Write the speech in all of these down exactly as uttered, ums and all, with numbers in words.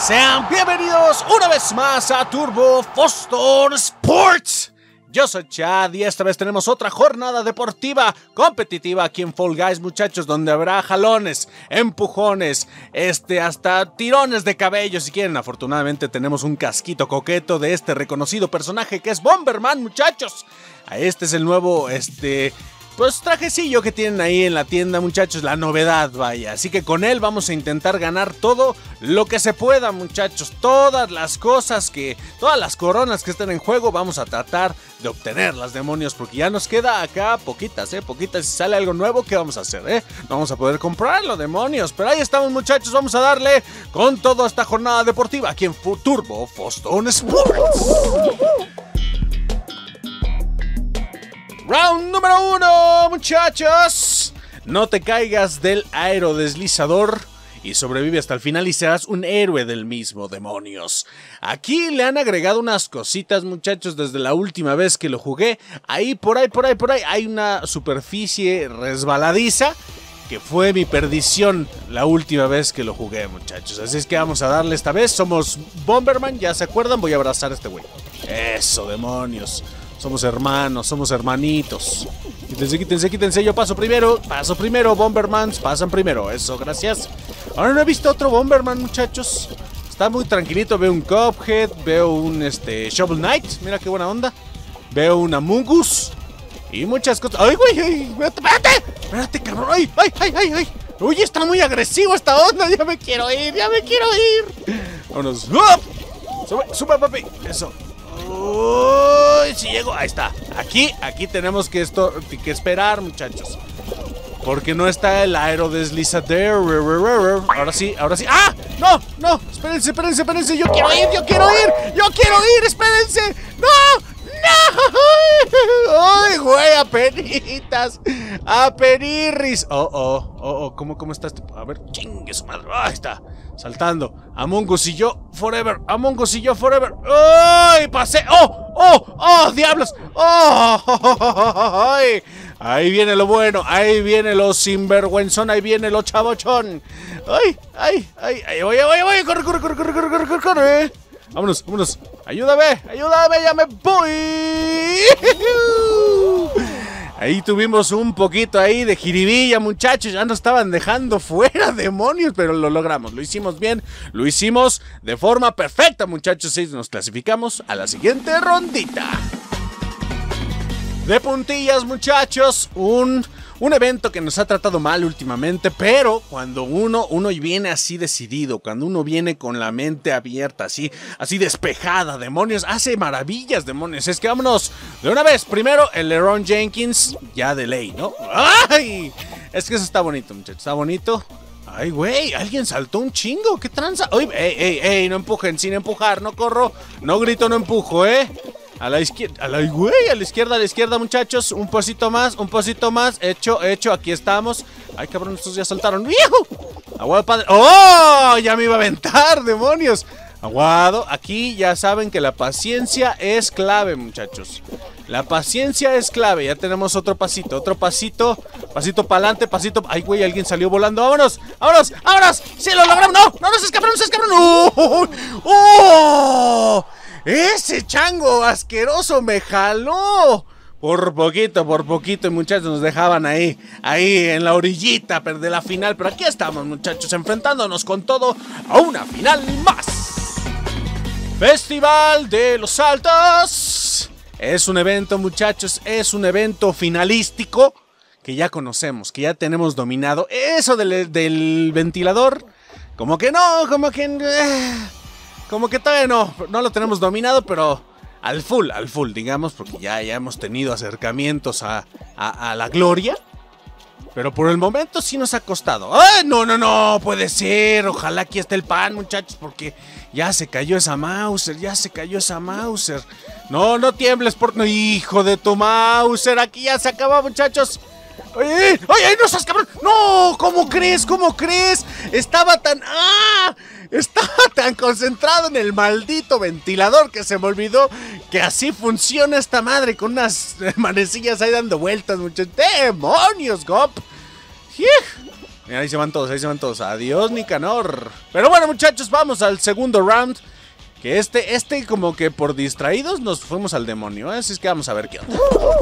Sean bienvenidos una vez más a Turbo Fostor Sports. Yo soy Chad y esta vez tenemos otra jornada deportiva competitiva aquí en Fall Guys, muchachos, donde habrá jalones, empujones, este, hasta tirones de cabello si quieren. Afortunadamente tenemos un casquito coqueto de este reconocido personaje que es Bomberman, muchachos. Este es el nuevo, este... pues trajecillo que tienen ahí en la tienda, muchachos, la novedad, vaya. Así que con él vamos a intentar ganar todo lo que se pueda, muchachos. Todas las cosas que, todas las coronas que estén en juego, vamos a tratar de obtenerlas, demonios. Porque ya nos queda acá poquitas, eh, poquitas. Si sale algo nuevo, ¿qué vamos a hacer, eh? No vamos a poder comprarlo, demonios. Pero ahí estamos, muchachos, vamos a darle con toda esta jornada deportiva aquí en Turbo Fostor Sports. Round número uno, muchachos. No te caigas del aerodeslizador y sobrevive hasta el final y serás un héroe del mismo, demonios. Aquí le han agregado unas cositas, muchachos, desde la última vez que lo jugué. Ahí, por ahí, por ahí, por ahí, hay una superficie resbaladiza que fue mi perdición la última vez que lo jugué, muchachos. Así es que vamos a darle esta vez. Somos Bomberman, ya se acuerdan, voy a abrazar a este güey. Eso, demonios. Somos hermanos, somos hermanitos. Quítense, quítense, quítense. Yo paso primero, paso primero. Bombermans pasan primero. Eso, gracias. Ahora no he visto otro Bomberman, muchachos. Está muy tranquilito. Veo un Cuphead, veo un este, Shovel Knight. Mira qué buena onda. Veo un Among Us. Y muchas cosas. ¡Ay, güey! Ay, espérate, espérate, espérate, cabrón. ¡Ay, ay, ay, ay! ay. Uy, está muy agresivo esta onda. Ya me quiero ir, ya me quiero ir. Vámonos. ¡Oh! Sube, sube, papi. Eso. Uy, si llego, ahí está. Aquí, aquí tenemos que, esto, que esperar, muchachos. Porque no está el aerodeslizador. Ahora sí, ahora sí. ¡Ah! ¡No! ¡No! Espérense, espérense, espérense. Yo quiero ir, yo quiero ir. Yo quiero ir, espérense. ¡No! ¡No! ¡Ay, güey! ¡Apenitas! ¡Apenirris! Oh, oh, oh, oh. ¿Cómo, cómo está este? A ver, chingue su madre. Ahí está. Saltando. Among Us y yo forever. Among Us y yo forever. ¡Ay! ¡Pasé! ¡Oh! ¡Oh! ¡Oh! ¡Diablos! ¡Oh! ¡Ay! Ahí viene lo bueno. Ahí viene lo sinvergüenzón. Ahí viene lo chavochón. ¡Ay! ¡Ay! ¡Ay! ¡Ay! ¡Voy! ¡Voy! ¡Voy! ¡Corre! ¡Corre! ¡Corre! ¡Corre! ¡Corre! ¡Corre! ¡Corre! ¡Vámonos! ¡Vámonos! ¡Ayúdame! ¡Ayúdame! ¡Ya me voy! Ahí tuvimos un poquito ahí de jiribilla, muchachos. Ya nos estaban dejando fuera, demonios. Pero lo logramos, lo hicimos bien. Lo hicimos de forma perfecta, muchachos. Y nos clasificamos a la siguiente rondita de puntillas, muchachos. Un... Un evento que nos ha tratado mal últimamente, pero cuando uno, uno viene así decidido, cuando uno viene con la mente abierta, así, así despejada, demonios, hace maravillas, demonios. Es que vámonos de una vez. Primero, el LeBron Jenkins, ya de ley, ¿no? ¡Ay! Es que eso está bonito, muchachos, está bonito. Ay, güey, alguien saltó un chingo, ¿qué tranza? ¡Ay, ey, ey, ey! No empujen, sin empujar, no corro, no grito, no empujo, ¿eh? A la izquierda, a la, güey, a la izquierda, a la izquierda, muchachos. Un pasito más, un pasito más. Hecho, hecho, aquí estamos. Ay, cabrón, estos ya saltaron. ¡Viejo! Aguado, padre. ¡Oh! Ya me iba a aventar, demonios. Aguado, aquí ya saben que la paciencia es clave, muchachos. La paciencia es clave. Ya tenemos otro pasito, otro pasito. Pasito para adelante, pasito. Ay, güey, alguien salió volando. ¡Vámonos! ¡Vámonos! ¡Vámonos! ¡Sí, lo logramos! ¡No! ¡No, no se escaparon! ¡No se escaparon! ¡Oh! ¡Oh! ¡Ese chango asqueroso me jaló! Por poquito, por poquito, y muchachos nos dejaban ahí, ahí en la orillita de la final. Pero aquí estamos, muchachos, enfrentándonos con todo a una final más. Festival de los Saltos. Es un evento, muchachos, es un evento finalístico que ya conocemos, que ya tenemos dominado. Eso del, del ventilador, como que no, como que... Eh, Como que todavía no, no lo tenemos dominado, pero al full, al full, digamos, porque ya, ya hemos tenido acercamientos a, a, a la gloria. Pero por el momento sí nos ha costado. ¡Ay, no, no, no! Puede ser. Ojalá aquí esté el pan, muchachos, porque ya se cayó esa Mauser, ya se cayó esa Mauser. No, no tiembles por... No, hijo de tu Mauser, aquí ya se acaba, muchachos. ¡Ay, ay, ay! ¡No seas cabrón! ¡No! ¿Cómo crees? ¿Cómo crees? Estaba tan... ¡Ah! Estaba tan concentrado en el maldito ventilador que se me olvidó que así funciona esta madre, con unas manecillas ahí dando vueltas, muchachos. ¡Demonios, Gop! Mira, ahí se van todos, ahí se van todos. Adiós, Nicanor. Pero bueno, muchachos, vamos al segundo round. Que este, este como que por distraídos nos fuimos al demonio, ¿eh? Así es que vamos a ver qué onda.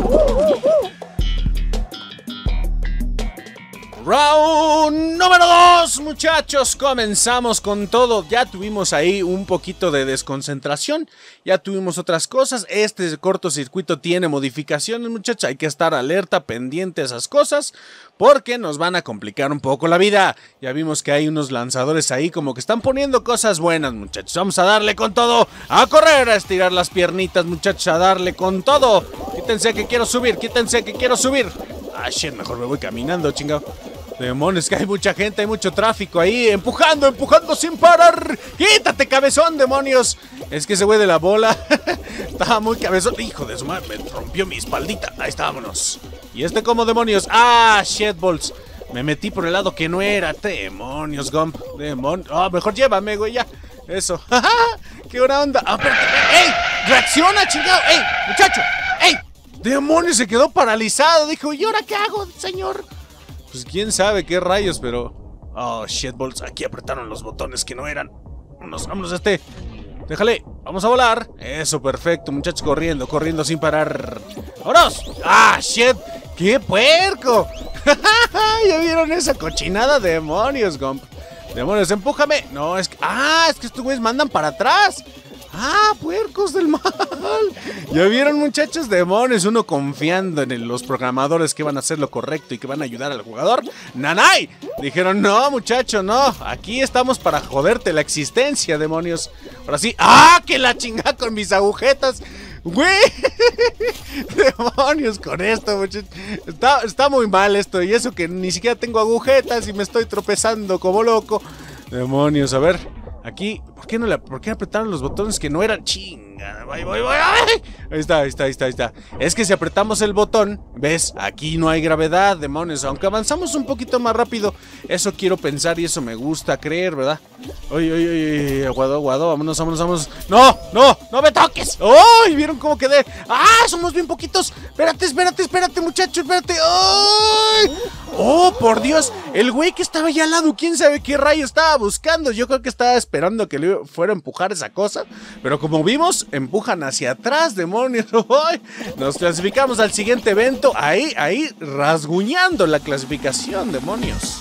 Round número dos, muchachos, comenzamos con todo. Ya tuvimos ahí un poquito de desconcentración, ya tuvimos otras cosas. Este cortocircuito tiene modificaciones, muchachos, hay que estar alerta, pendiente a esas cosas, porque nos van a complicar un poco la vida. Ya vimos que hay unos lanzadores ahí como que están poniendo cosas buenas, muchachos. Vamos a darle con todo, a correr, a estirar las piernitas, muchachos, a darle con todo. Quítense que quiero subir, quítense que quiero subir. Ah, shit, mejor me voy caminando, chingado. Demonios, que hay mucha gente, hay mucho tráfico ahí, empujando, empujando sin parar. ¡Quítate, cabezón, demonios! Es que ese güey de la bola estaba muy cabezón. Hijo de su madre, me rompió mi espaldita. Ahí está, vámonos. ¿Y este como demonios? ¡Ah, shitballs! Me metí por el lado que no era. Demonios, Gump. Demonios. Ah, oh, mejor llévame, güey, ya. Eso. ¡Qué buena onda! Ah, pero... ¡Ey! ¡Reacciona, chingado! ¡Ey, muchacho! ¡Ey! Demonios, se quedó paralizado. Dijo, ¿y ahora qué hago, señor? Pues quién sabe qué rayos, pero... Oh, shitballs, aquí apretaron los botones que no eran. Vámonos, vámonos a este. Déjale, vamos a volar. Eso, perfecto, muchachos, corriendo, corriendo sin parar. ¡Vámonos! ¡Ah, shit! ¡Qué puerco! ¿Ya vieron esa cochinada? Demonios, Gump. Demonios, empújame. No, es que... Ah, es que estos güeyes mandan para atrás. ¡Ah, puercos del mal! ¿Ya vieron, muchachos? Demonios, uno confiando en el, los programadores que van a hacer lo correcto y que van a ayudar al jugador. ¡Nanay! Dijeron, no, muchacho, no. Aquí estamos para joderte la existencia, demonios. Ahora sí. ¡Ah, que la chingada con mis agujetas! ¡Güey! Demonios con esto, muchachos. Está, está muy mal esto. Y eso que ni siquiera tengo agujetas y me estoy tropezando como loco. Demonios, a ver. Aquí, ¿por qué no le, por qué apretaron los botones que no eran? Chinga, voy, voy, voy. ¡Ay! Ahí está, ahí está, ahí está, ahí está. Es que si apretamos el botón, ¿ves? Aquí no hay gravedad, demonios. Aunque avanzamos un poquito más rápido, eso quiero pensar y eso me gusta creer, ¿verdad? Oye, oye, oye, aguado, aguado, vámonos, vámonos, vámonos. ¡No, no, no me toques! ¡Ay! ¿Vieron cómo quedé? ¡Ah! Somos bien poquitos. Espérate, espérate, espérate, muchacho, espérate. ¡Ay! ¡Oh, por Dios! El güey que estaba allá al lado, quién sabe qué rayo estaba buscando. Yo creo que estaba esperando que le fuera a empujar esa cosa. Pero como vimos, empujan hacia atrás, demonios. ¡Ay! Nos clasificamos al siguiente evento. Ahí, ahí, rasguñando la clasificación, demonios.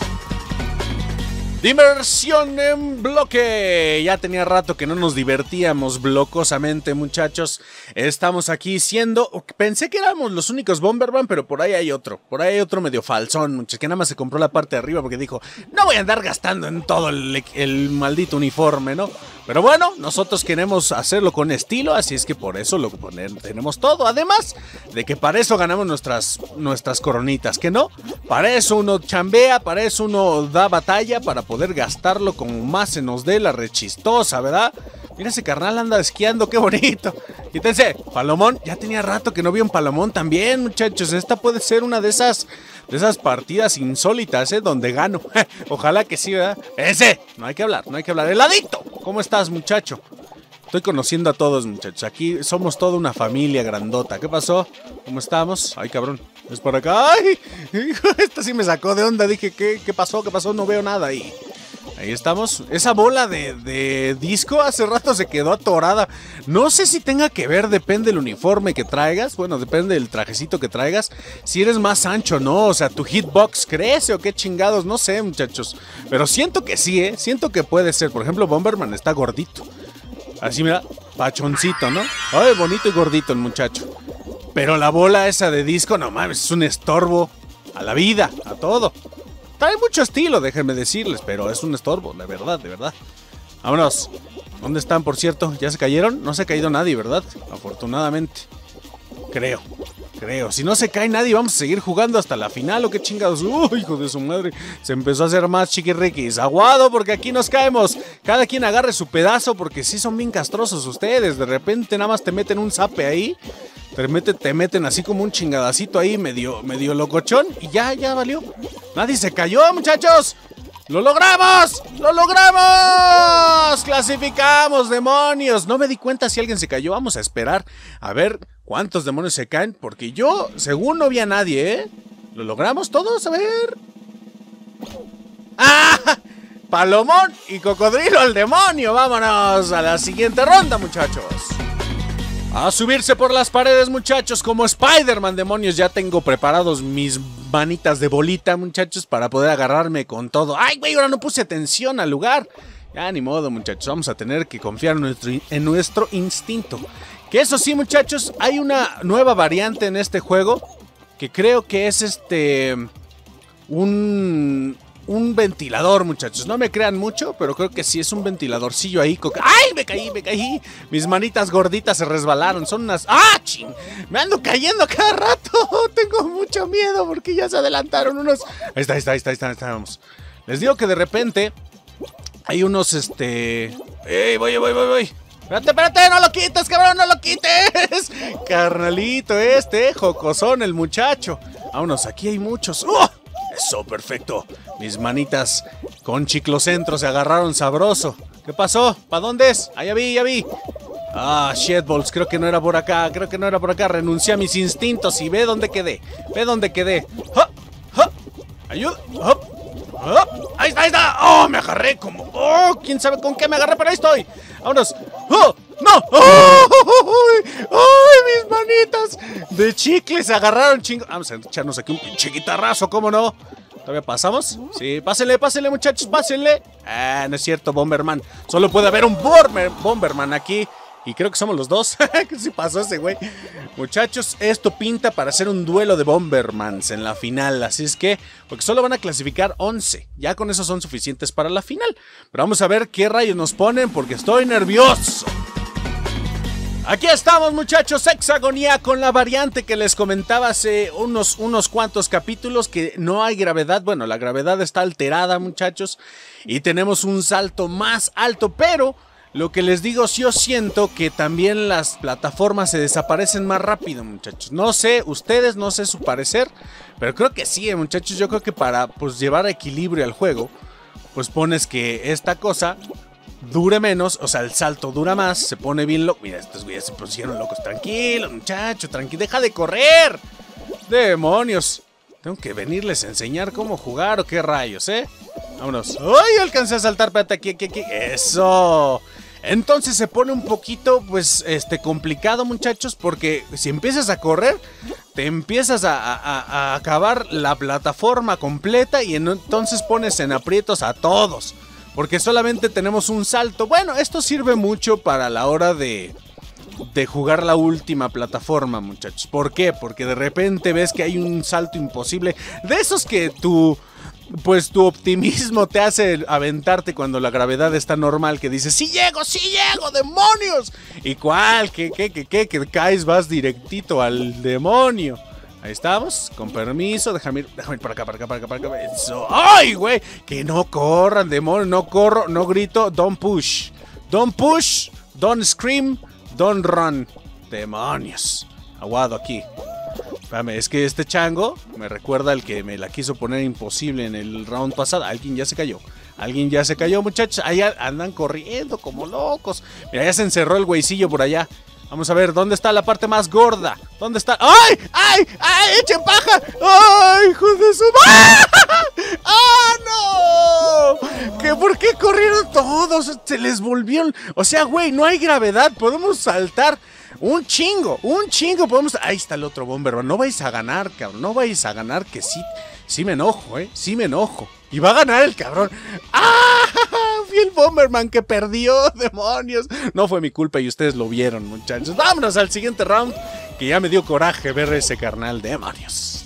Diversión en bloque. Ya tenía rato que no nos divertíamos blocosamente, muchachos. Estamos aquí siendo... Pensé que éramos los únicos Bomberman, pero por ahí hay otro. Por ahí hay otro medio falsón, muchachos, que nada más se compró la parte de arriba porque dijo, no voy a andar gastando en todo el, el maldito uniforme, ¿no? Pero bueno, nosotros queremos hacerlo con estilo, así es que por eso lo poner, tenemos todo. Además de que para eso ganamos nuestras, nuestras coronitas, ¿que no? Para eso uno chambea, para eso uno da batalla, para poder gastarlo como más se nos dé la rechistosa, ¿verdad? Mira, ese carnal anda esquiando, qué bonito. Quítense, Palomón, ya tenía rato que no vi un Palomón también, muchachos. Esta puede ser una de esas, de esas partidas insólitas, ¿eh? Donde gano. Ojalá que sí, ¿verdad? Ese, no hay que hablar, no hay que hablar. ¡Heladito! ¿Cómo estás, muchacho? Estoy conociendo a todos, muchachos. Aquí somos toda una familia grandota. ¿Qué pasó? ¿Cómo estamos? Ay, cabrón. Es por acá. ¡Ay! Esta sí me sacó de onda. Dije, ¿qué, qué pasó? ¿Qué pasó? No veo nada ahí. Ahí estamos. Esa bola de, de disco hace rato se quedó atorada. No sé si tenga que ver, depende del uniforme que traigas. Bueno, depende del trajecito que traigas. Si eres más ancho, ¿no? O sea, tu hitbox crece o qué chingados. No sé, muchachos. Pero siento que sí, ¿eh? Siento que puede ser. Por ejemplo, Bomberman está gordito. Así, mira, pachoncito, ¿no? Ay, bonito y gordito el muchacho. Pero la bola esa de disco, no mames, es un estorbo a la vida, a todo. Trae mucho estilo, déjenme decirles, pero es un estorbo, de verdad, de verdad. Vámonos. ¿Dónde están, por cierto? ¿Ya se cayeron? No se ha caído nadie, ¿verdad? Afortunadamente. Creo, creo. Si no se cae nadie, vamos a seguir jugando hasta la final, ¿o qué chingados? ¡Uy, hijo de su madre! Se empezó a hacer más chiquirriquis. ¡Aguado, porque aquí nos caemos! Cada quien agarre su pedazo, porque sí son bien castrosos ustedes. De repente nada más te meten un zape ahí. Te meten, te meten así como un chingadacito ahí, medio, medio locochón. Y ya, ya valió. Nadie se cayó, muchachos. ¡Lo logramos! ¡Lo logramos! ¡Clasificamos, demonios! No me di cuenta si alguien se cayó. Vamos a esperar a ver cuántos demonios se caen. Porque yo, según no vi a nadie, ¿eh? ¿Lo logramos todos? A ver. ¡Ah! Palomón y cocodrilo al demonio. Vámonos a la siguiente ronda, muchachos. A subirse por las paredes, muchachos, como Spider-Man, demonios. Ya tengo preparados mis manitas de bolita, muchachos, para poder agarrarme con todo. ¡Ay, güey! Ahora no puse atención al lugar. Ya, ni modo, muchachos. Vamos a tener que confiar en nuestro, en nuestro instinto. Que eso sí, muchachos, hay una nueva variante en este juego. Que creo que es este... Un... Un ventilador, muchachos. No me crean mucho, pero creo que sí es un ventiladorcillo ahí. ¡Ay! Me caí, me caí. Mis manitas gorditas se resbalaron. Son unas... ¡Ah, ching! Me ando cayendo cada rato. Tengo mucho miedo porque ya se adelantaron unos... Ahí está, ahí está, ahí está, ahí está, ahí está. Vamos. Les digo que de repente hay unos, este... ¡Ey, voy, voy, voy, voy! ¡Espérate, espérate! ¡No lo quites, cabrón! ¡No lo quites! Carnalito este, jocosón el muchacho. Vámonos, aquí hay muchos. ¡Oh! Eso, perfecto. Mis manitas con chiclocentro se agarraron sabroso. ¿Qué pasó? ¿Para dónde es? Ah, ya vi, ya vi. Ah, shitballs, creo que no era por acá. Creo que no era por acá. Renuncié a mis instintos y ve dónde quedé. Ve dónde quedé. ¡Ja! ¡Ja! ¡Ayuda! ¡Ja! ¡Ja! ¡Ahí está, ahí está! ¡Oh, me agarré como! ¡Oh! ¿Quién sabe con qué me agarré? Pero ahí estoy. ¡Vámonos! ¡Oh! ¡No! ¡Oh! ¡Ay, mis manitas de chicle se agarraron chingo! Vamos a echarnos aquí un pinche guitarrazo, ¿cómo no? ¿Todavía pasamos? Sí, pásenle, pásenle, muchachos, pásenle. Ah, no es cierto, Bomberman. Solo puede haber un Bomberman aquí. Y creo que somos los dos. ¿Qué sí pasó ese güey? Muchachos, esto pinta para hacer un duelo de Bombermans en la final. Así es que, porque solo van a clasificar once. Ya con eso son suficientes para la final. Pero vamos a ver qué rayos nos ponen porque estoy nervioso. Aquí estamos, muchachos, Hexagonía, con la variante que les comentaba hace unos, unos cuantos capítulos, que no hay gravedad. Bueno, la gravedad está alterada, muchachos, y tenemos un salto más alto, pero lo que les digo, sí, yo siento que también las plataformas se desaparecen más rápido, muchachos. No sé, ustedes, no sé su parecer, pero creo que sí, muchachos. Yo creo que para, pues, llevar equilibrio al juego, pues pones que esta cosa dure menos, o sea, el salto dura más, se pone bien loco. Mira, estos güeyes se pusieron locos. Tranquilo, muchacho, tranquilo, deja de correr. Demonios. Tengo que venirles a enseñar cómo jugar o qué rayos, ¿eh? Vámonos. ¡Ay! Alcancé a saltar, espérate, aquí, aquí, aquí. ¡Eso! Entonces se pone un poquito, pues, este, complicado, muchachos, porque si empiezas a correr, te empiezas a, a, a acabar la plataforma completa y entonces pones en aprietos a todos. Porque solamente tenemos un salto. Bueno, esto sirve mucho para la hora de, de jugar la última plataforma, muchachos. ¿Por qué? Porque de repente ves que hay un salto imposible. De esos que tu, pues tu optimismo te hace aventarte cuando la gravedad está normal. Que dices, ¡sí llego, sí llego, demonios! ¿Y cuál? ¿Qué, qué, qué, qué? Que caes, vas directito al demonio. Ahí estamos, con permiso, déjame ir, déjame ir para acá, para acá, para acá, para acá. Eso. ¡Ay, güey! Que no corran, demonios, no corro, no grito, don't push. Don't push, don't scream, don't run. Demonios. Aguado aquí. Espérame, es que este chango me recuerda al que me la quiso poner imposible en el round pasado. Alguien ya se cayó. Alguien ya se cayó, muchachos. Allá andan corriendo como locos. Mira, ya se encerró el güeycillo por allá. Vamos a ver, ¿dónde está la parte más gorda? ¿Dónde está? ¡Ay! ¡Ay! ¡Ay! ¡Echen paja! ¡Ay, hijo de su... ¡Ah! ¡Ah, no! ¿Qué, ¿Por qué corrieron todos? Se les volvió... O sea, güey, no hay gravedad. Podemos saltar un chingo, un chingo. Podemos... Ahí está el otro Bomberman. No vais a ganar, cabrón. No vais a ganar, que sí... Sí me enojo, ¿eh? Sí me enojo. Y va a ganar el cabrón. ¡Ah! Fui el Bomberman que perdió, demonios. No fue mi culpa y ustedes lo vieron, muchachos. Vámonos al siguiente round, que ya me dio coraje ver ese carnal, demonios.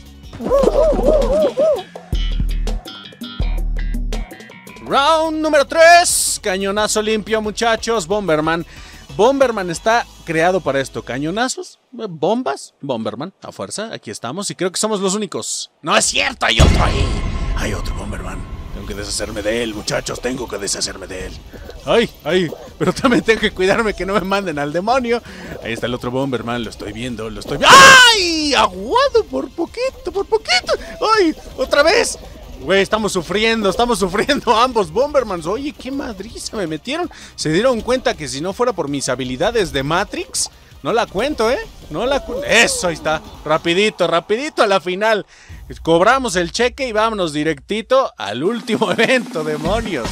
Round número tres. Cañonazo limpio, muchachos. Bomberman. Bomberman está creado para esto. Cañonazos, bombas, Bomberman, a fuerza. Aquí estamos y creo que somos los únicos. No es cierto, hay otro ahí. Hay otro Bomberman. Tengo que deshacerme de él, muchachos. Tengo que deshacerme de él. Ay, ay, pero también tengo que cuidarme que no me manden al demonio. Ahí está el otro Bomberman, lo estoy viendo, lo estoy viendo. ¡Ay! Aguado por poquito, por poquito. ¡Ay! ¡Otra vez! Güey, estamos sufriendo, estamos sufriendo ambos Bombermans. Oye, qué madriza me metieron. Se dieron cuenta que si no fuera por mis habilidades de Matrix, no la cuento, ¿eh? No la cuento. Eso, ahí está. Rapidito, rapidito a la final. Cobramos el cheque y vámonos directito al último evento, demonios.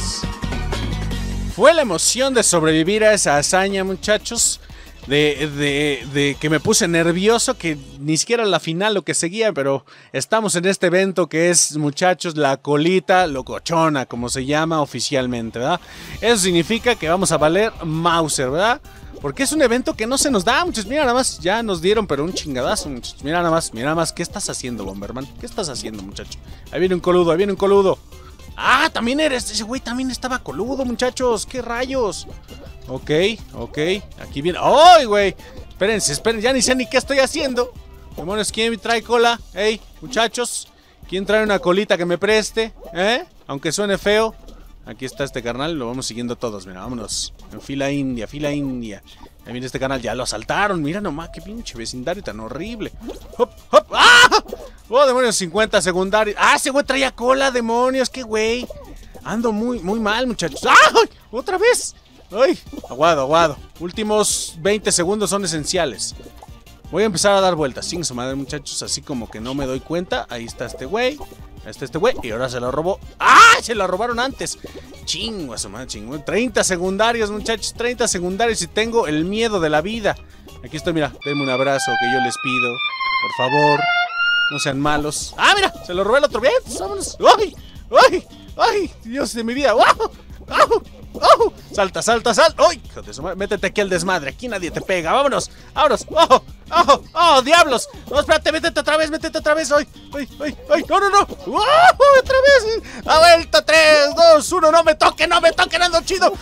Fue la emoción de sobrevivir a esa hazaña, muchachos. De, de, de que me puse nervioso, que ni siquiera la final lo que seguía, pero estamos en este evento que es, muchachos, la colita locochona, como se llama oficialmente, ¿verdad? Eso significa que vamos a valer Mauser, ¿verdad? Porque es un evento que no se nos da, muchachos. Mira nada más, ya nos dieron, pero un chingadazo, muchachos. Mira nada más, mira nada más, ¿qué estás haciendo, Bomberman? ¿Qué estás haciendo, muchacho? Ahí viene un coludo, ahí viene un coludo. Ah, también eres, ese güey también estaba coludo, muchachos. ¿Qué rayos? Ok, ok, aquí viene. ¡Ay, güey! Espérense, espérense, ya ni sé ni qué estoy haciendo. Demonios, ¿quién trae cola? Ey, muchachos, ¿quién trae una colita que me preste? ¿Eh? Aunque suene feo. Aquí está este carnal, lo vamos siguiendo todos. Mira, vámonos. En fila india, fila india. Ahí viene este canal, ya lo asaltaron. Mira nomás, qué pinche vecindario tan horrible. ¡Hop, hop! ¡Ah! ¡Oh, demonios! cincuenta secundarios. ¡Ah, ese güey traía cola, demonios! ¡Qué güey! Ando muy, muy mal, muchachos. ¡Ah! ¡Otra vez! ¡Ay! Aguado, aguado. Últimos veinte segundos son esenciales. Voy a empezar a dar vueltas. Sin su madre, muchachos. Así como que no me doy cuenta. Ahí está este güey. Ahí está este güey. Y ahora se lo robó. ¡Ah! Se lo robaron antes. Chingo a su madre, chingo. treinta secundarios, muchachos. treinta secundarios y tengo el miedo de la vida. Aquí estoy, mira. Denme un abrazo que yo les pido. Por favor. No sean malos. ¡Ah, mira! Se lo robé el otro. Bien, vámonos. ¡Ay! ¡Ay! ¡Ay! Dios de mi vida. ¡Wow! ¡Oh! ¡Oh! Salta, salta, salta. ¡Ay! Hijo de su madre, métete aquí al desmadre. Aquí nadie te pega. Vámonos, vámonos. ¡Oh! ¡Oh! ¡Oh! ¡Diablos! No, espérate, métete otra vez, métete otra vez. ¡Ay! ¡Ay! ¡Ay! ¡Ay! ¡No, no, no! ¡Oh! ¡Otra vez! ¡A vuelta! tres, dos, uno. ¡No me toque! ¡No me toque! ¡Ando chido!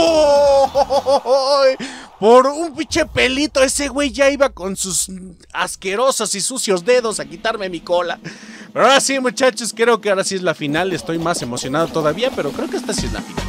¡Oh! Por un pinche pelito, ese güey ya iba con sus asquerosos y sucios dedos a quitarme mi cola. Pero ahora sí, muchachos, creo que ahora sí es la final. Estoy más emocionado todavía, pero creo que esta sí es la final.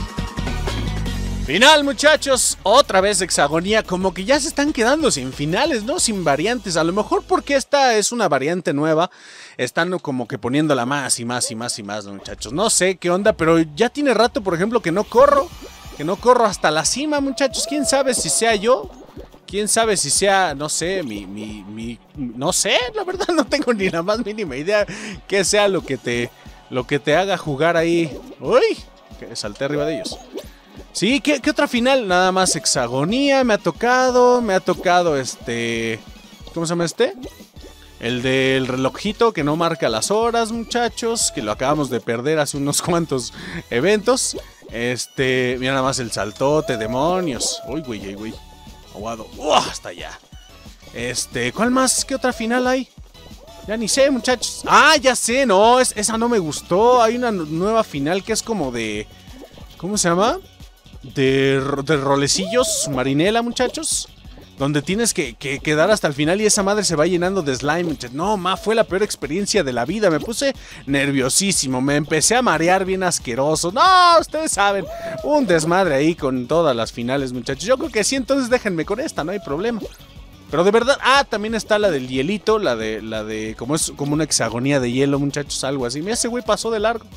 Final, muchachos, otra vez hexagonía, como que ya se están quedando sin finales, ¿no? Sin variantes, a lo mejor porque esta es una variante nueva, están como que poniéndola más y más y más y más, ¿no, muchachos? No sé qué onda, pero ya tiene rato, por ejemplo, que no corro, que no corro hasta la cima, muchachos. ¿Quién sabe si sea yo? ¿Quién sabe si sea, no sé, mi, mi, mi, no sé, la verdad no tengo ni la más mínima idea que sea lo que te, lo que te haga jugar ahí. Uy, que salté arriba de ellos. Sí, ¿qué, ¿qué otra final? Nada más hexagonía, me ha tocado, me ha tocado este... ¿Cómo se llama este? El del relojito que no marca las horas, muchachos, que lo acabamos de perder hace unos cuantos eventos. Este, mira nada más el saltote, demonios. Uy, güey, uy, güey. Aguado. ¡Uh! Hasta allá. Este, ¿cuál más? ¿Qué otra final hay? Ya ni sé, muchachos. Ah, ya sé, no, es, esa no me gustó. Hay una nueva final que es como de... ¿Cómo se llama? De, de rolecillos, marinela, muchachos. Donde tienes que, que quedar hasta el final y esa madre se va llenando de slime, muchachos. No, ma, fue la peor experiencia de la vida. Me puse nerviosísimo, me empecé a marear bien asqueroso. No, ustedes saben, un desmadre ahí con todas las finales, muchachos. Yo creo que sí, entonces déjenme con esta, no hay problema. Pero de verdad, ah, también está la del hielito, la de, la de, como es como una hexagonía de hielo, muchachos, algo así. Mira, ese güey pasó de largo.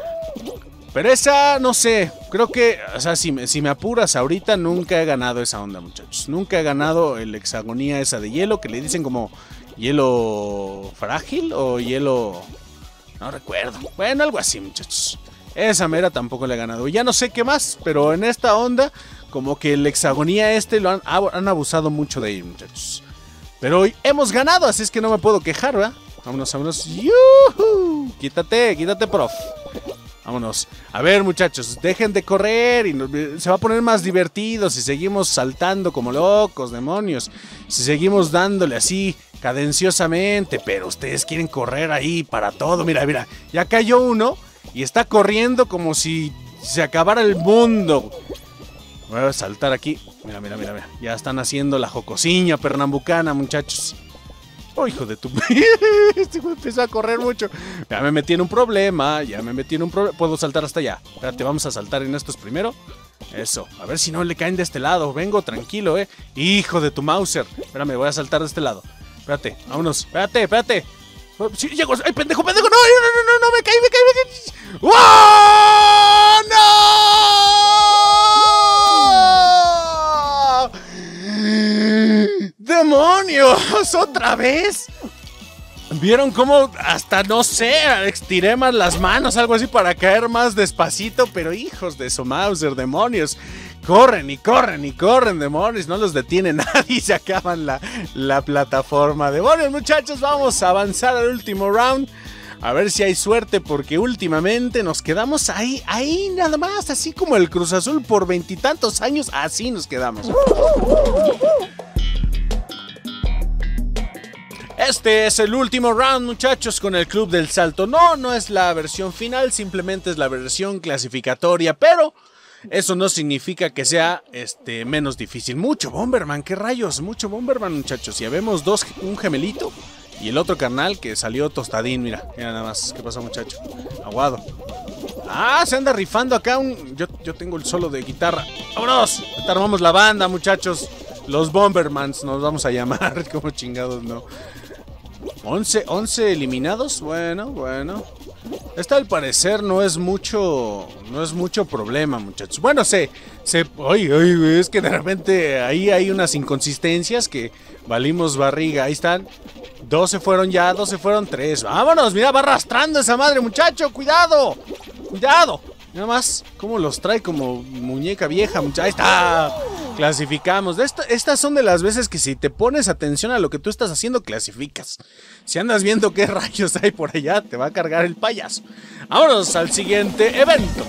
Pero esa, no sé, creo que, o sea, si me, si me apuras ahorita, nunca he ganado esa onda, muchachos. Nunca he ganado el hexagonía esa de hielo, que le dicen como hielo frágil o hielo... No recuerdo. Bueno, algo así, muchachos. Esa mera tampoco le he ganado. Y ya no sé qué más, pero en esta onda, como que el hexagonía este lo han, han abusado mucho de ello, muchachos. Pero hoy hemos ganado, así es que no me puedo quejar, ¿verdad? Vámonos, vámonos. ¡Yuhu! Quítate, quítate, prof. Vámonos. A ver, muchachos, dejen de correr y nos, se va a poner más divertido si seguimos saltando como locos, demonios. Si seguimos dándole así cadenciosamente, pero ustedes quieren correr ahí para todo. Mira, mira, ya cayó uno y está corriendo como si se acabara el mundo. Voy a saltar aquí. Mira, mira, mira, mira. Ya están haciendo la jocosiña pernambucana, muchachos. Oh, hijo de tu... Este güey empezó a correr mucho. Ya me metí en un problema. Ya me metí en un problema. Puedo saltar hasta allá. Espérate, vamos a saltar en estos primero. Eso. A ver si no le caen de este lado. Vengo tranquilo, eh. Hijo de tu Mauser. Espérame, voy a saltar de este lado. Espérate, vámonos. Espérate, espérate. Sí, llego. ¡Ay, pendejo, pendejo! ¡No, no, no, no! no me caí, me caí, me caí! ¡Wow! ¡No! ¡Demonios! ¿Otra vez? ¿Vieron cómo hasta, no sé, estiré más las manos, algo así para caer más despacito? Pero hijos de su Mauser, demonios. Corren y corren y corren, demonios. No los detiene nadie y se acaban la, la plataforma. Demonios, muchachos, vamos a avanzar al último round. A ver si hay suerte, porque últimamente nos quedamos ahí, ahí nada más. Así como el Cruz Azul por veintitantos años, así nos quedamos. Este es el último round, muchachos, con el Club del Salto. No, no es la versión final, simplemente es la versión clasificatoria, pero eso no significa que sea este, menos difícil. Mucho Bomberman, qué rayos, mucho Bomberman, muchachos. Ya vemos dos, un gemelito y el otro carnal que salió tostadín, mira, mira nada más. ¿Qué pasa, muchacho? Aguado. Ah, se anda rifando acá un... Yo, yo tengo el solo de guitarra. ¡Vámonos! Ahorita armamos la banda, muchachos. Los Bombermans nos vamos a llamar, como chingados, ¿no? once, once eliminados, bueno, bueno. Esta al parecer no es mucho, no es mucho problema, muchachos. Bueno, se, se, ay, ay, es que de repente ahí hay unas inconsistencias que valimos barriga. Ahí están, dos se fueron ya, dos se fueron, tres. Vámonos, mira, va arrastrando esa madre, muchacho, cuidado, cuidado. Nada más, cómo los trae como muñeca vieja, muchacho. Ahí está. Clasificamos. Esta, estas son de las veces que si te pones atención a lo que tú estás haciendo, clasificas. Si andas viendo qué rayos hay por allá, te va a cargar el payaso. Vámonos al siguiente evento.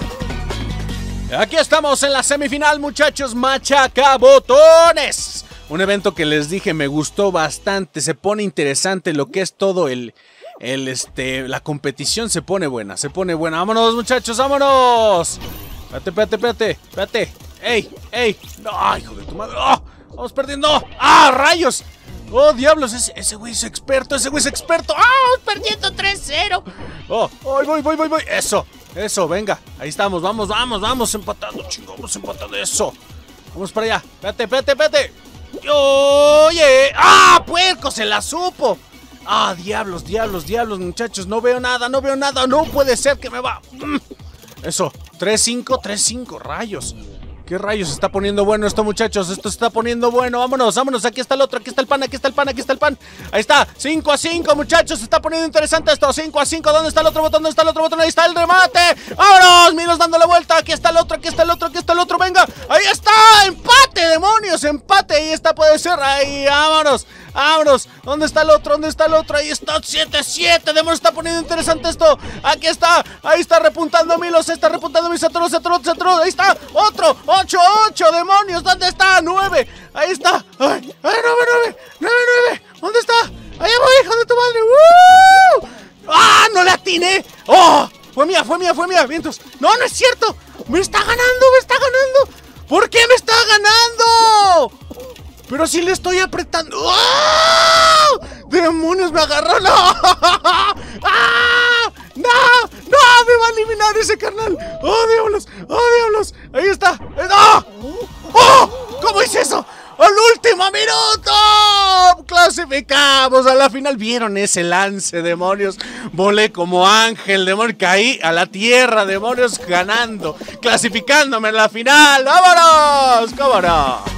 Aquí estamos en la semifinal, muchachos. Machacabotones. Un evento que les dije me gustó bastante. Se pone interesante lo que es todo el... El, este, la competición se pone buena, se pone buena. Vámonos, muchachos, vámonos. Espérate, espérate, espérate, espérate. ¡Ey, ey! ¡No, hijo de tu madre! ¡Oh! ¡Vamos perdiendo! ¡Ah, rayos! ¡Oh, diablos! Ese, ese güey es experto, ese güey es experto. ¡Ah! ¡Oh, perdiendo tres cero! ¡Oh! ¡Voy, voy, voy, voy, voy! ¡Eso! ¡Eso! ¡Venga! Ahí estamos, vamos, vamos, vamos empatando, chingo, vamos empatando, eso. Vamos para allá. Espérate, espérate, espérate. ¡Oye! ¡Ah, puerco! ¡Se la supo! ¡Ah, diablos, diablos, diablos, muchachos! No veo nada, no veo nada. No puede ser que me va. Eso. tres cinco, tres cinco, rayos. ¿Qué rayos? Se está poniendo bueno esto, muchachos. Esto se está poniendo bueno. Vámonos, vámonos. Aquí está el otro. Aquí está el pan, aquí está el pan, aquí está el pan. Ahí está. cinco a cinco, muchachos. Se está poniendo interesante esto. cinco a cinco. ¿Dónde está el otro botón? ¿Dónde está el otro botón? Ahí está el remate. ¡Vámonos! Milos dando la vuelta. Aquí está el otro, aquí está el otro, aquí está el otro. Venga. Ahí está. ¡Empate, demonios! ¡Empate! Ahí está, puede ser. Ahí, vámonos. ¡Vámonos! ¿Dónde está el otro? ¿Dónde está el otro? Ahí está, siete siete. Demonios, está poniendo interesante esto. Aquí está. Ahí está repuntando Milos. Está repuntando Milos. Se atoró, se atoró, se atoró. Ahí está. Otro. ocho ocho. Demonios. ¿Dónde está? nueve. Ahí está. ¡Ay! ¡Ay, nueve, nueve! ¡nueve, nueve! ¿Dónde está? ¡Allá voy, hijo de tu madre! ¡Woo! ¡Ah! ¡No le atiné! ¡Oh! Fue mía, fue mía, fue mía. Vientos. ¡No, no es cierto! ¡Me está ganando! ¡Me está ganando! ¿Por qué me está ganando? Pero si le estoy apretando. ¡Oh! ¡Demonios! ¡Me agarró! ¡No! ¡Ah! ¡No! ¡No! ¡Me va a eliminar ese carnal! ¡Oh, diablos! ¡Oh, diablos! ¡Ahí está! ¡Oh! ¡Oh! ¿Cómo hice eso? ¡Al último minuto! ¡Clasificamos a la final! ¿Vieron ese lance, demonios? Volé como ángel, demonios. Caí a la tierra, demonios, ganando. Clasificándome en la final. ¡Vámonos! ¡Cómo no!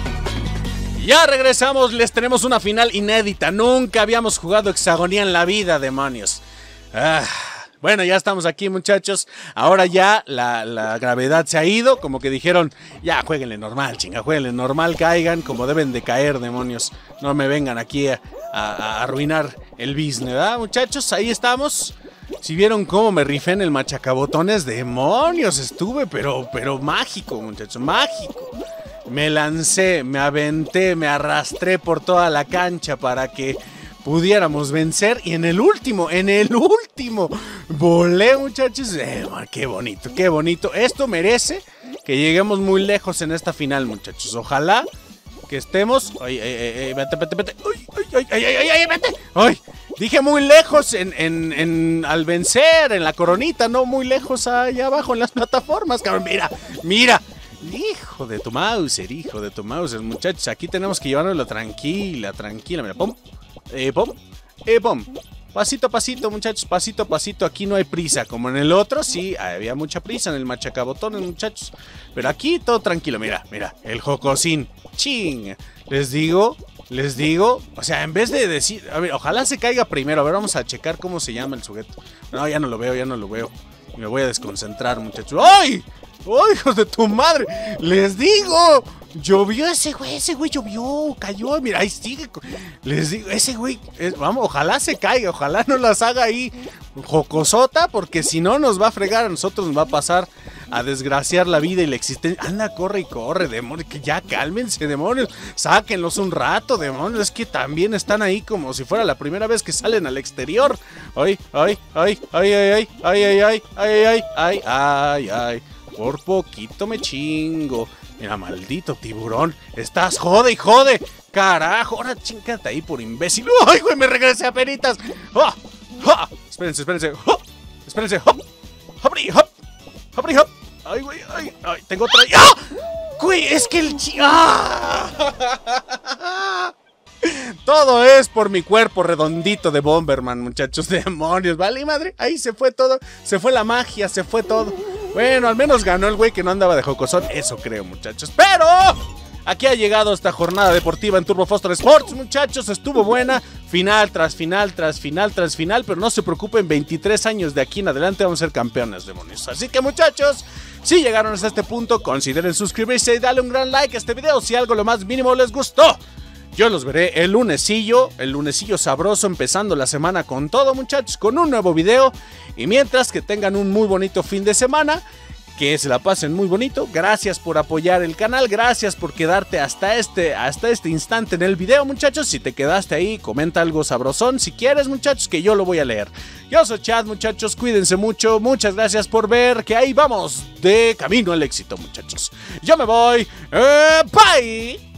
Ya regresamos, les tenemos una final inédita. Nunca habíamos jugado Hexagonía en la vida, demonios. Ah, bueno, ya estamos aquí, muchachos. Ahora ya la, la gravedad se ha ido. Como que dijeron, ya jueguenle normal, chinga, jueguenle normal, caigan como deben de caer, demonios. No me vengan aquí a, a, a arruinar el business, ¿verdad, muchachos? Ahí estamos. Si vieron cómo me rifé en el machacabotones, demonios, estuve, pero, pero mágico, muchachos, mágico. Me lancé, me aventé, me arrastré por toda la cancha para que pudiéramos vencer. Y en el último, en el último, volé, muchachos. Eh, qué bonito, qué bonito. Esto merece que lleguemos muy lejos en esta final, muchachos. Ojalá que estemos... Ay, ay, ay, ay, vete, vete, vete. Ay, ay, ay, ay, ay, ay, vete. Ay, dije muy lejos en, en, en, al vencer, en la coronita, no muy lejos allá abajo en las plataformas, cabrón. Mira, mira. Hijo de tu Mauser, hijo de tu Mauser, muchachos. Aquí tenemos que llevárnoslo tranquila, tranquila. Mira, pum, eh, pum, eh, pum. Pasito a pasito, muchachos, pasito a pasito. Aquí no hay prisa, como en el otro, sí, había mucha prisa en el machacabotones, muchachos. Pero aquí todo tranquilo, mira, mira, el jocosín. Ching, les digo Les digo, o sea, en vez de decir, a ver, ojalá se caiga primero. A ver, vamos a checar cómo se llama el sujeto. No, ya no lo veo, ya no lo veo. Me voy a desconcentrar, muchachos. ¡Ay! ¡Ay, hijos de tu madre! ¡Les digo! Llovió ese güey, ese güey llovió, cayó, mira, ahí sigue. Les digo, ese güey, es, vamos, ojalá se caiga, ojalá no las haga ahí jocosota, porque si no nos va a fregar, a nosotros nos va a pasar a desgraciar la vida y la existencia. Anda, corre y corre, demonios, que ya cálmense, demonios, sáquenlos un rato, demonios, es que también están ahí como si fuera la primera vez que salen al exterior. Ay, ay, ay, ay, ay, ay, ay, ay, ay, ay, ay, ay, ay, por poquito me chingo. Mira, maldito tiburón, estás jode y jode. Carajo, ahora chingate ahí por imbécil. ¡Ay, güey, me regresé a penitas! ¡Ah! ¡Ah! Espérense, espérense. ¡Ah! Espérense. ¡Hop! ¡Hopri! ¡Hop! ¡Hopri! ¡Hop! ¡Ay, güey! ¡Ay! ¡Ay! Tengo otra. ¡Ah! ¡Güey! Es que el chi... ¡Ah! Todo es por mi cuerpo redondito de Bomberman, muchachos. Demonios, vale, madre. Ahí se fue todo. Se fue la magia, se fue todo. Bueno, al menos ganó el güey que no andaba de jocosón. Eso creo, muchachos. Pero aquí ha llegado esta jornada deportiva en Turbo Foster Sports, muchachos. Estuvo buena. Final tras final, tras final, tras final. Pero no se preocupen, veintitrés años de aquí en adelante vamos a ser campeones, demonios. Así que, muchachos, si llegaron hasta este punto, consideren suscribirse y darle un gran like a este video si algo lo más mínimo les gustó. Yo los veré el lunesillo, el lunesillo sabroso, empezando la semana con todo, muchachos, con un nuevo video. Y mientras, que tengan un muy bonito fin de semana, que se la pasen muy bonito. Gracias por apoyar el canal, gracias por quedarte hasta este, hasta este instante en el video, muchachos. Si te quedaste ahí, comenta algo sabrosón si quieres, muchachos, que yo lo voy a leer. Yo soy Chad, muchachos, cuídense mucho, muchas gracias por ver, que ahí vamos de camino al éxito, muchachos. Yo me voy, eh, bye.